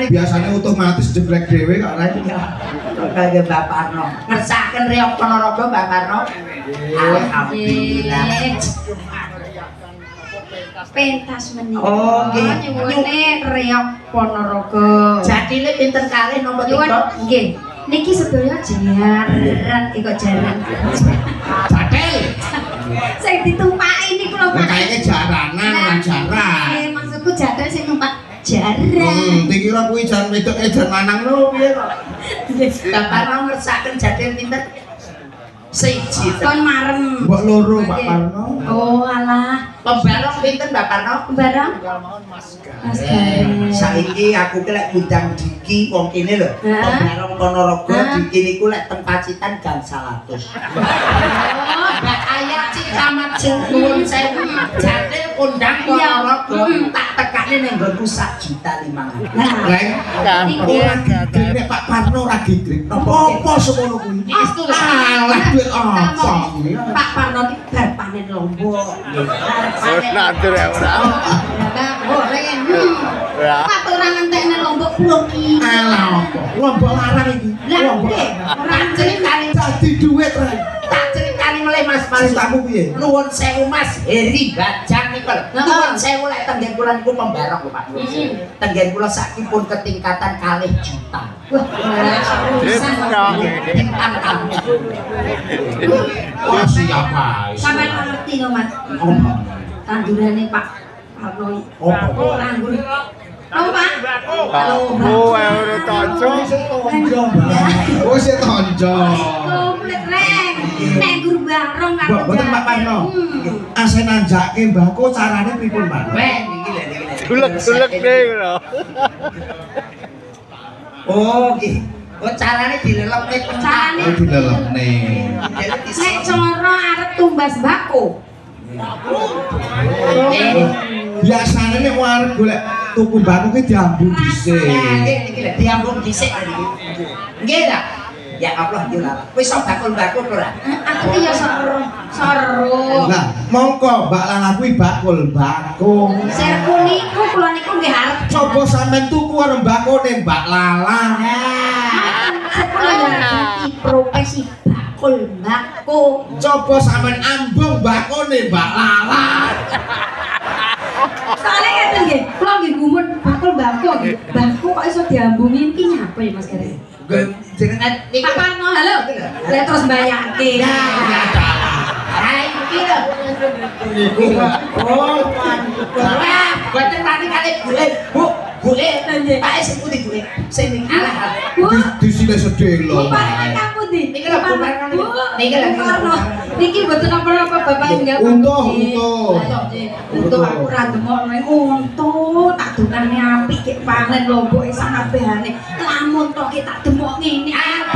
biasanya otomatis jeblek dhewe kok rek. Kaya Mbak Parno. Ngersaken Reok Ponorogo Mbak Parno. Alhamdulillah. Pentas menika. Oh, nggih. Nyuwune Reok Ponorogo. Jadine pinten kalih nomor Nyuwun 3? nggih. Niki sedaya jaran, kok jaran. Jadel. Sing ditumpaki niku lho Pak. Kayaknya jaranan lan jaran. Nggih, maksudku jadel sing numpak jaran. Dikira kuwi jan wedoke jan lanang lho piye kok. Mbak Parno ngersaken jadil pinten? Siji. Kon marem. Mbok loro Pak Parno. Oh alah. Pembarong pinten Mbak Parno? Barang. Mas Gareng. Saiki aku ki lek ngundang Diki wong kene lho. Pembarong Ponorogo Diki niku lek teng Pacitan gang 100. Oh, Mbak Ayah Camat Nuwun Sewu. Jadil undang Ponorogo tak tekane ning nggonku 1.500.000. Reng, ora gede Pak Parno ora gede. Apa semono kuwi? Alah duit apa? Pak Parno iki bar panen lombok. Natur ya ora. Lah goreng. Pak ora ngentekne lombok pulo ki. Alah apa? Lombok larang iki. Lah Lombok. nggih, ora Ceritane Dadi duit reng. tak ceritani oleh Mas Ceritamu piye? Nuwun sewu Mas Heri Bajang niku lho. Nuwun sewu lek tenggen kula niku pembarong lho Pak. Tenggen kula sakipun ketingkatan 2 juta. Wah, Bintang tamu. Oh siapa? sampeyan ngerti lho Mas. Tandurane Pak Parno. Oh, nganggur. Lho Pak. Oh, ora tonco. Oh sik tonjo. Komplit reng. Nek guru barong karo Mboten Pak Parno. Ase nanjake mbako carane pripun Pak? Weh niki lho niki. Dulek-dulek deh lho. Oh nggih. Oh carane dilelokne Carane Oh dilelekne. nek cara arep tumbas mbako. Biasane nek arep golek tuku mbako ki diambu dhisik. Niki lho diambung dhisik niki. Nggih ta? Ya Allah yo lah. Wis sok bakul-bakul ora? Aku ki ya seru. Lah, mongko Mbak Lala kuwi bakul mbako. Serku niku kula niku nggih arep Coba sampean tuku karo mbakone Mbak Lala. kula ya ngerti profesi bakul mbako. Coba sampean ambung mbakone Mbak Lala. Soale ngeten nggih, kula nggih gumun bakul mbako nggih. Mbako kok iso diambungi iki nyapa ya Mas Gareng? Jenengan Pak Parno, halo. Lah terus mbayarke. Hai iki lho. Oh, wah, boten tani kali golek. Bu, golek. Pak sing putih golek. Sing ning alah. Bu, Di sini sedih lho. Pak kamu di. Niki lho, Bu Parno. Niki lho. Niki mboten apa-apa Bapak enggak. Untuh. Untuh aku ora demok ning untuh, tak dunane apik kek panen lombok sak kabehane. Lamun tok ki tak demok ngene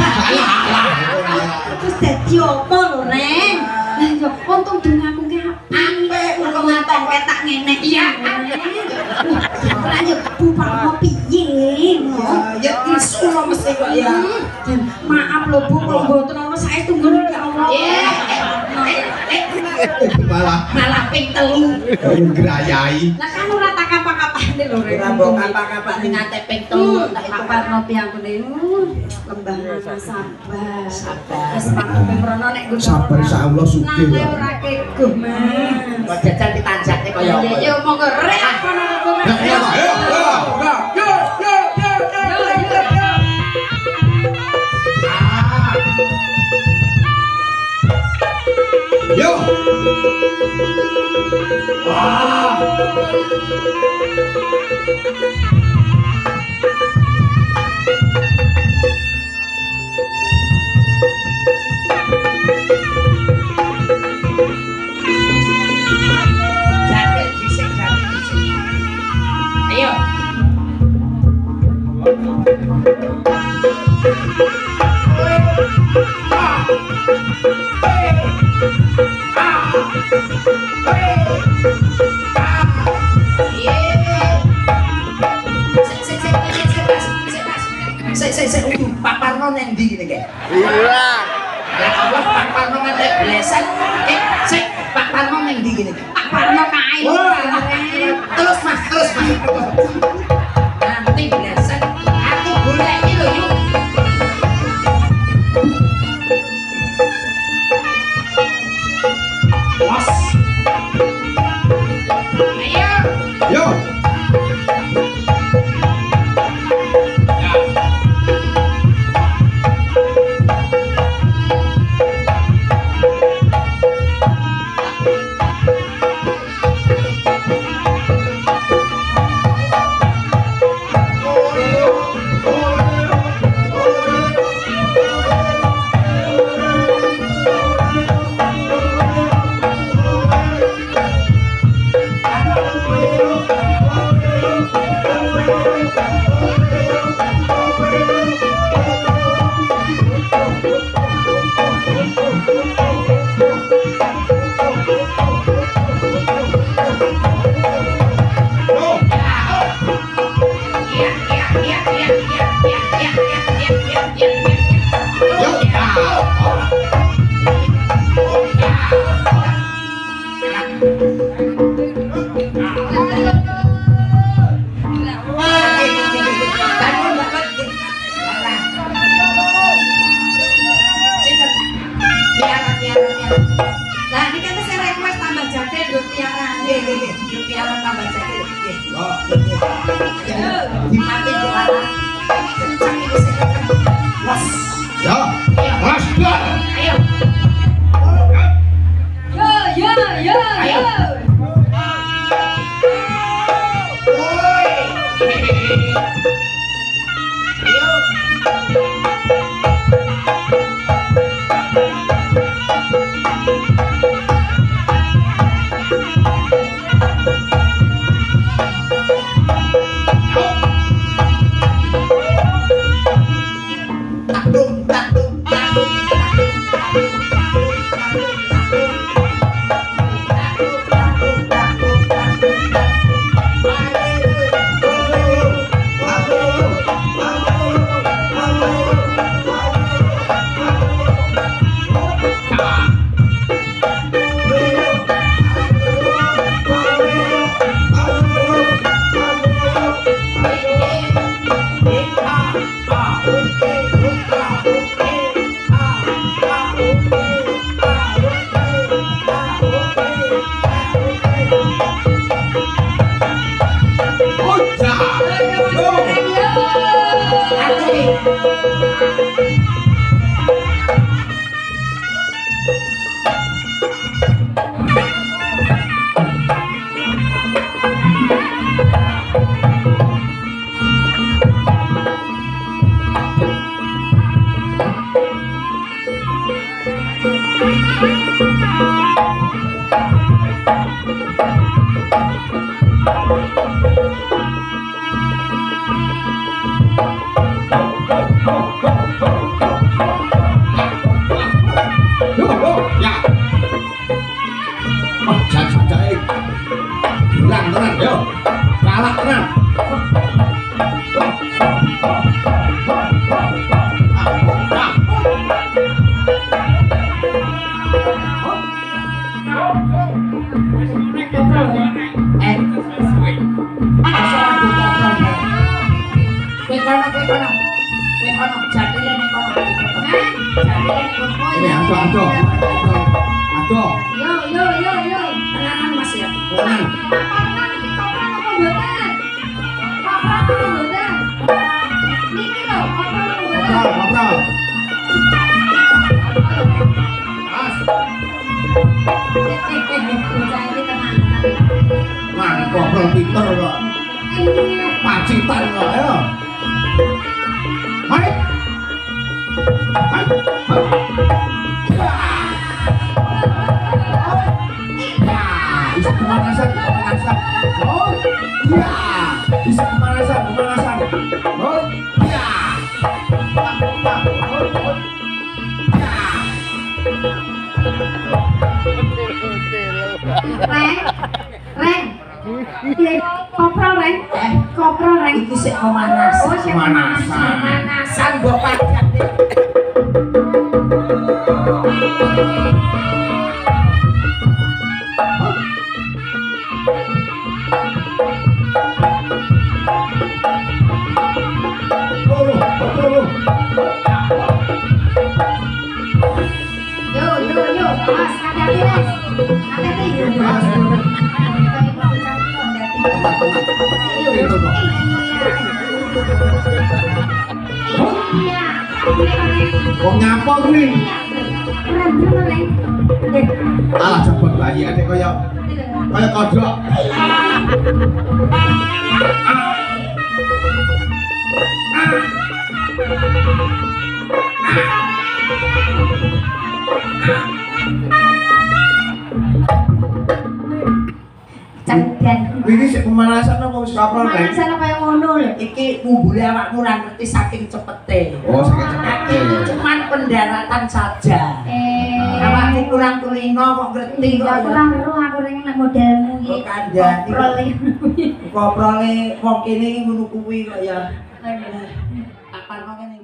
terus dadi apa lho, Neng? Lah yo untung dungaku ki apik kok ngaton ketak ngene. Iya. Lah yo Bu Parno piye? Ya isu lho mesti kok ya. Maaf lho Bu, kok mboten ana saestu nggon ya Allah. Malah ping 3. Grayai. Lah kan ora tak apa-apane lho Rek. Ora mbok apa-apa ning ate ping 3 tak Pak Parno piyambune lembah sabar. Sabar. Wis mangke mrono nek nggon. Sabar insyaallah sugih Nang ya. ora keguh, Mas. kok jajan ditanjakne kaya apa. Yo monggo rek kono Mas. Yo. Wah. Jajan dhisik, jajan dhisik. Ayo. Pak Parno nang ndi ngene iki? Iya. Ya Allah, Pak Parno ngadek blesan. Sik, Pak Parno nang ndi ngene iki? Pak Parno kae. Terus Mas. Nanti blesan. Wong nyapa kuwi? Alah cepet bayi adek kaya kodok. Canggan. Ini sik pemanasan apa wis kaprol kae? Pemanasan kaya ngono lho. Iki ngumbule awakmu ora ngerti saking cepete. Oh, saking cepete. Cuman pendaratan saja. Awakmu kurang telinga kok ngerti kok. Aku ora weruh aku ring nek modelmu iki. Kok kandhani. Koprol. Koprole wong kene iki ngono kuwi kok ya. Aduh. Apa kok ngene